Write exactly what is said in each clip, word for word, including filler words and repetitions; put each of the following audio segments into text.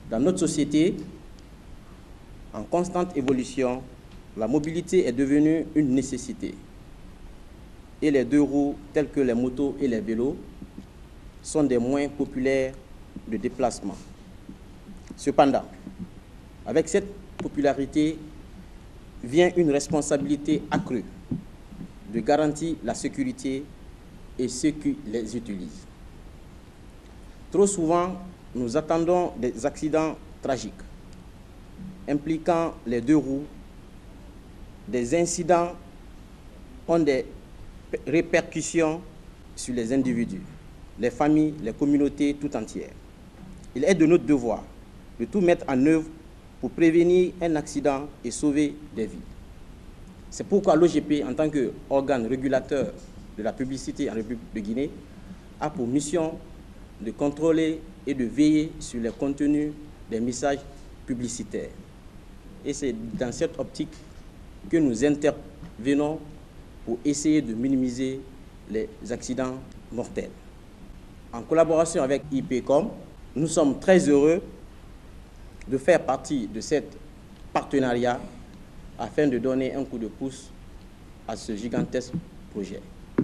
Dans notre société, en constante évolution, la mobilité est devenue une nécessité. Et les deux roues, tels que les motos et les vélos, sont des moyens populaires de déplacement. Cependant, avec cette popularité vient une responsabilité accrue de garantir la sécurité et ceux qui les utilisent. Trop souvent, nous attendons des accidents tragiques impliquant les deux roues. Des incidents ont des répercussions sur les individus, les familles, les communautés tout entières. Il est de notre devoir de tout mettre en œuvre pour prévenir un accident et sauver des vies. C'est pourquoi l'O G P, en tant qu'organe régulateur de la publicité en République de Guinée, a pour mission de contrôler et de veiller sur les contenus des messages publicitaires. Et c'est dans cette optique que nous intervenons pour essayer de minimiser les accidents mortels. En collaboration avec I P Com, nous sommes très heureux de faire partie de cet partenariat afin de donner un coup de pouce à ce gigantesque projet.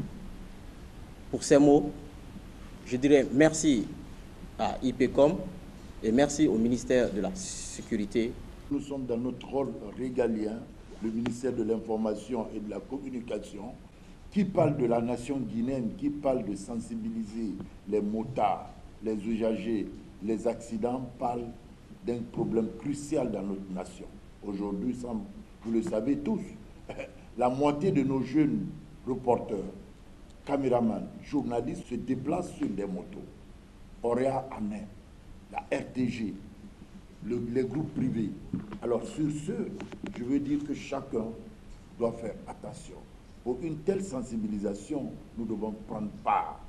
Pour ces mots, je dirais merci à I P Com et merci au ministère de la Sécurité. Nous sommes dans notre rôle régalien, le ministère de l'Information et de la Communication, qui parle de la nation guinéenne, qui parle de sensibiliser les motards, les usagers, les accidents, parle d'un problème crucial dans notre nation. Aujourd'hui, vous le savez tous, la moitié de nos jeunes reporters, caméramans, journalistes se déplacent sur des motos. Orea Amen, la R T G, le, les groupes privés. Alors sur ce, je veux dire que chacun doit faire attention. Pour une telle sensibilisation, nous devons prendre part.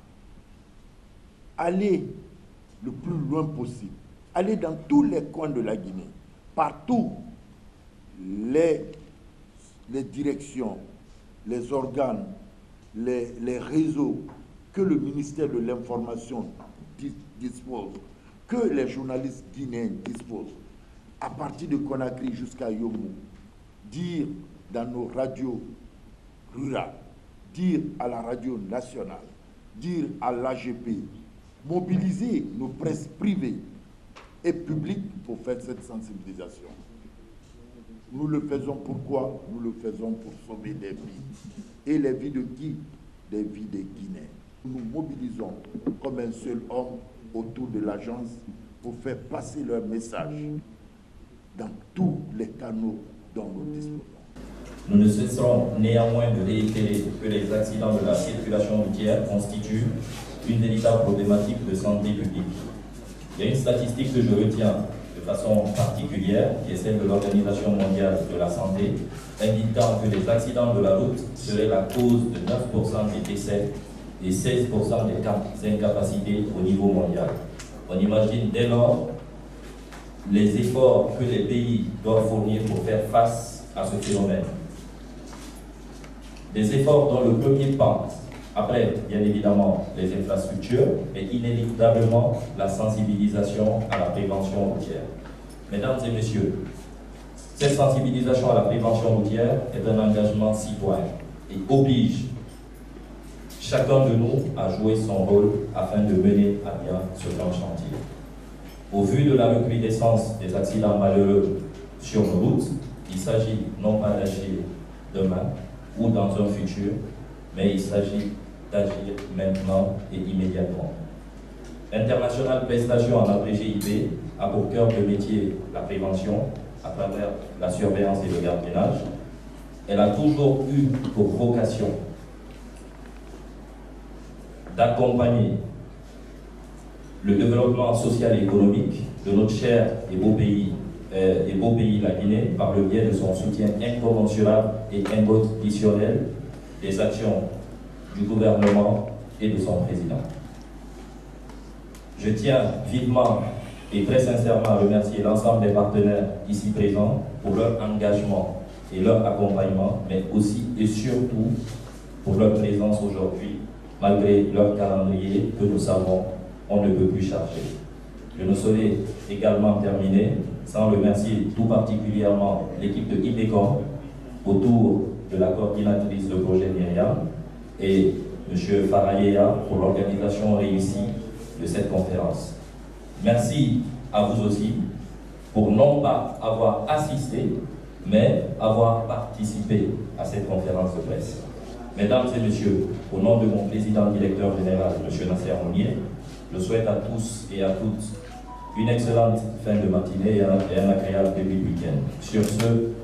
Aller le plus loin possible. Aller dans tous les coins de la Guinée. Partout, les, les directions, les organes, les, les réseaux que le ministère de l'Information dispose, que les journalistes guinéens disposent, à partir de Conakry jusqu'à Yomou, dire dans nos radios rurales, dire à la radio nationale, dire à l'A G P, mobiliser nos presses privées et publiques pour faire cette sensibilisation. Nous le faisons pourquoi? Nous le faisons pour sauver des vies. Et les vies de qui? Des vies des Guinéens. Nous nous mobilisons comme un seul homme autour de l'agence pour faire passer leur message dans tous les canaux dont nous disposons. Nous ne cesserons néanmoins de réitérer que les accidents de la circulation routière constituent une véritable problématique de santé publique. Il y a une statistique que je retiens de façon particulière, qui est celle de l'Organisation mondiale de la santé, indiquant que les accidents de la route seraient la cause de neuf pour cent des décès et seize pour cent des incapacités au niveau mondial. On imagine dès lors les efforts que les pays doivent fournir pour faire face à ce phénomène. Des efforts dont le premier pas, après bien évidemment les infrastructures, et inéluctablement la sensibilisation à la prévention routière. Mesdames et messieurs, cette sensibilisation à la prévention routière est un engagement citoyen et oblige chacun de nous à jouer son rôle afin de mener à bien ce grand chantier. Au vu de la recrudescence des accidents malheureux sur nos routes, il s'agit non pas d'agir demain ou dans un futur, mais il s'agit d'agir maintenant et immédiatement. L'International Prestation en abrégé I P a pour cœur de métier la prévention à travers la surveillance et le gardiennage. Elle a toujours eu pour vocation d'accompagner le développement social et économique de notre cher et beau pays, euh, et beau pays, la Guinée, par le biais de son soutien incommensurable et inconditionnel des actions du gouvernement et de son président. Je tiens vivement et très sincèrement à remercier l'ensemble des partenaires ici présents pour leur engagement et leur accompagnement, mais aussi et surtout pour leur présence aujourd'hui, malgré leur calendrier que nous savons on ne peut plus charger. Je ne saurais également terminer sans remercier tout particulièrement l'équipe de IPECOM autour de la coordinatrice de projet Myriam et M. Farayea pour l'organisation réussie de cette conférence. Merci à vous aussi pour non pas avoir assisté, mais avoir participé à cette conférence de presse. Mesdames et messieurs, au nom de mon président directeur général, M. Nasser Mounier, je souhaite à tous et à toutes une excellente fin de matinée et un agréable début de week-end. Sur ce,